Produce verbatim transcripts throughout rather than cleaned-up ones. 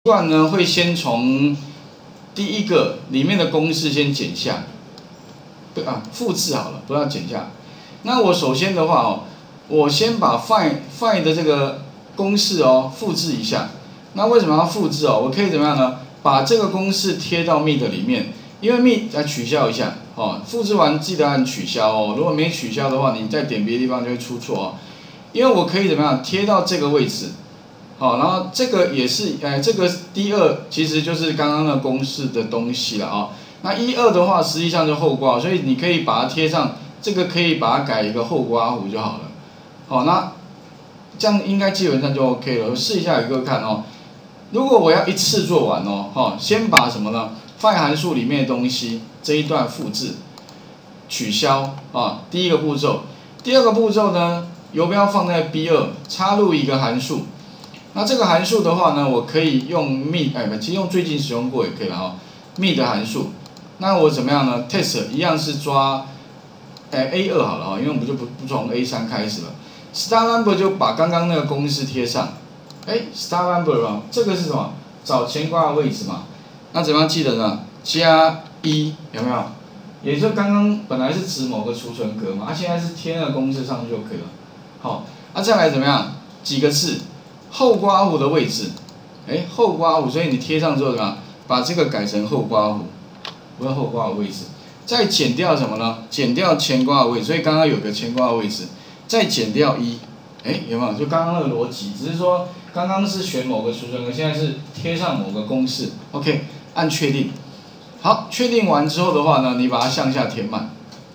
惯呢会先从第一个里面的公式先剪下，不啊复制好了，不要剪下。那我首先的话哦，我先把 find find 的这个公式哦复制一下。那为什么要复制哦？我可以怎么样呢？把这个公式贴到 Meet 里面，因为 Meet 来取消一下哦。复制完记得按取消哦，如果没取消的话，你再点别的地方就会出错哦。因为我可以怎么样贴到这个位置。 好，然后这个也是，哎，这个第二其实就是刚刚的公式的东西了啊、哦。那一二的话，实际上就后刮，所以你可以把它贴上，这个可以把它改一个后刮弧就好了。好，那这样应该基本上就 OK 了。我试一下给各位看哦。如果我要一次做完哦，哈，先把什么呢 ？find 函数里面的东西这一段复制，取消啊，第一个步骤。第二个步骤呢，游标放在 B 二，插入一个函数。 那这个函数的话呢，我可以用 Meet， 哎，其实用最近使用过也可以了哈、哦。Meet 的函数，那我怎么样呢 ？Test 一样是抓，哎 A 二好了哈、哦，因为我们就不不从 A 三开始了。Star number 就把刚刚那个公式贴上，哎 ，Star number 啊，这个是什么？找前刮的位置嘛。那怎么样记得呢？加一有没有？也就刚刚本来是指某个储存格嘛，啊，现在是贴那个公式上去就可以了。好，那、啊、再来怎么样？几个字？ 后刮弧的位置，哎，后刮弧，所以你贴上之后怎么样？把这个改成后刮弧，不是后刮的位置。再减掉什么呢？减掉前刮的位置，所以刚刚有个前刮的位置，再减掉一，哎，有没有？就刚刚那个逻辑，只是说刚刚是选某个储存格，现在是贴上某个公式。OK， 按确定。好，确定完之后的话呢，你把它向下填满。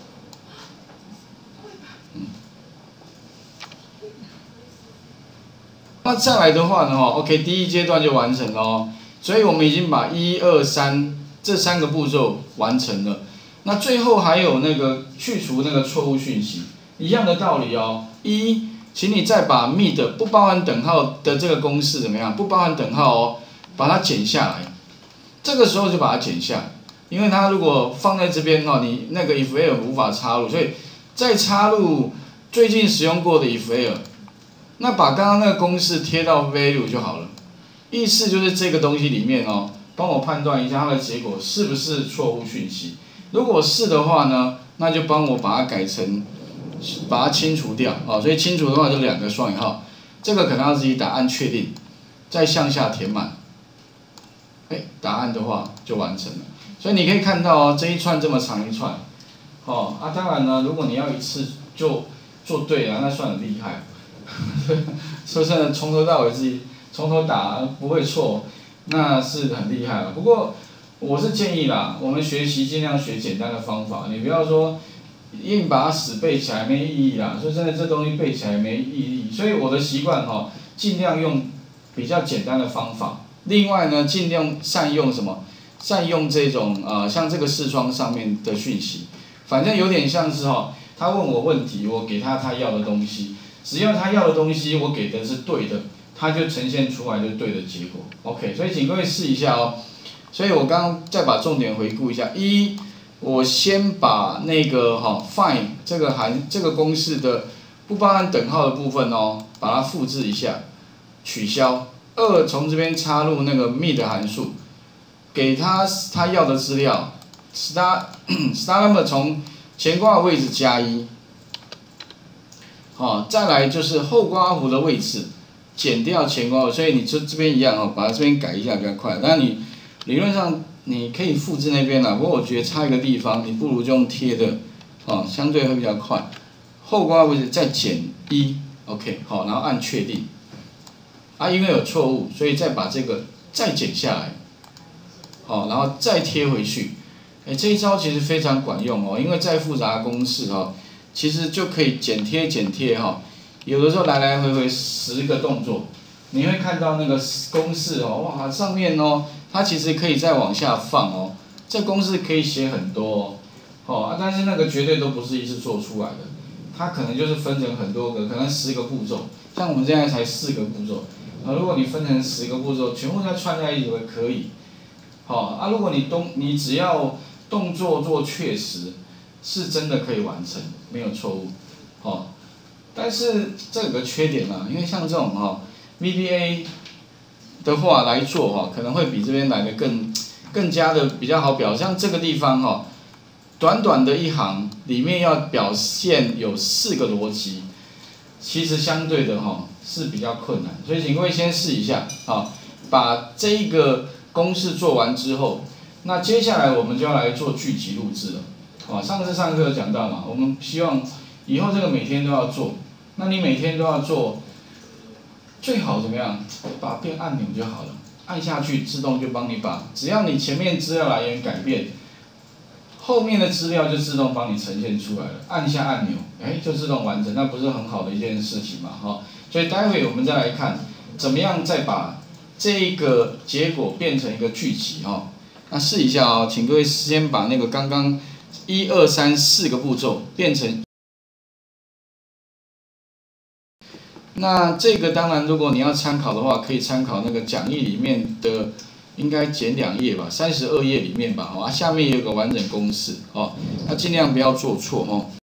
那再来的话呢，哈 ，OK， 第一阶段就完成了哦，所以我们已经把一二三这三个步骤完成了。那最后还有那个去除那个错误讯息，一样的道理哦。一，请你再把 Meet 不包含等号的这个公式怎么样？不包含等号哦，把它剪下来。这个时候就把它剪下，因为它如果放在这边哈，你那个 if_else 无法插入，所以再插入最近使用过的 if_else。 那把刚刚那个公式贴到 value 就好了，意思就是这个东西里面哦，帮我判断一下它的结果是不是错误讯息。如果是的话呢，那就帮我把它改成，把它清除掉哦。所以清除的话就两个双引号，这个可能要自己打按确定，再向下填满，哎，答案的话就完成了。所以你可以看到哦，这一串这么长一串，哦啊，当然呢，如果你要一次就做对了，那算很厉害。 说真的，从头到尾自己从头打不会错，那是很厉害了。不过我是建议啦，我们学习尽量学简单的方法，你不要说硬把它死背起来没意义啦。说真的，这东西背起来没意义。所以我的习惯哈，尽量用比较简单的方法。另外呢，尽量善用什么？善用这种呃，像这个视窗上面的讯息，反正有点像是哈，他问我问题，我给他他要的东西。 只要他要的东西我给的是对的，他就呈现出来就对的结果。OK， 所以请各位试一下哦。所以我刚刚再把重点回顾一下：一，我先把那个哈、哦、find 这个函这个公式的不包含等号的部分哦，把它复制一下，取消。二，从这边插入那个 Meet 函数，给他他要的资料 ，star star number 从前括号位置加一。 好、哦，再来就是后刮弧的位置，减掉前刮弧，所以你这这边一样哦，把这边改一下比较快。但你理论上你可以复制那边啦，不过我觉得差一个地方，你不如就用贴的，哦，相对会比较快。后刮位置再减一 ，OK， 好，然后按确定。啊，因为有错误，所以再把这个再减下来，好，然后再贴回去。哎，这一招其实非常管用哦，因为再复杂的公式哈、哦。 其实就可以剪贴剪贴哈，有的时候来来回回十个动作，你会看到那个公式哦，哇，上面哦，它其实可以再往下放哦，这公式可以写很多哦，哦啊，但是那个绝对都不是一次做出来的，它可能就是分成很多个，可能十个步骤，像我们现在才四个步骤，啊，如果你分成十个步骤，全部再串在一起也可以，好啊，如果你动，你只要动作做确实。 是真的可以完成，没有错误，哦，但是这有个缺点啊，因为像这种哈、哦、V B A 的话来做哈，可能会比这边来的更更加的比较好表。像这个地方哈，短短的一行里面要表现有四个逻辑，其实相对的哈是比较困难。所以请各位先试一下啊，把这一个公式做完之后，那接下来我们就要来做句集录制了。啊，上次上课有讲到嘛，我们希望以后这个每天都要做，那你每天都要做。最好怎么样？把它变按钮就好了，按下去自动就帮你把，只要你前面资料来源改变，后面的资料就自动帮你呈现出来了。按下按钮，哎，就自动完成，那不是很好的一件事情嘛？哈，所以待会我们再来看，怎么样再把这一个结果变成一个句集哈。那试一下哦，请各位先把那个刚刚一二三四个步骤变成。那这个当然，如果你要参考的话，可以参考那个讲义里面的，应该减两页吧，三十二页里面吧，啊，下面也有个完整公式哦，那尽量不要做错哦。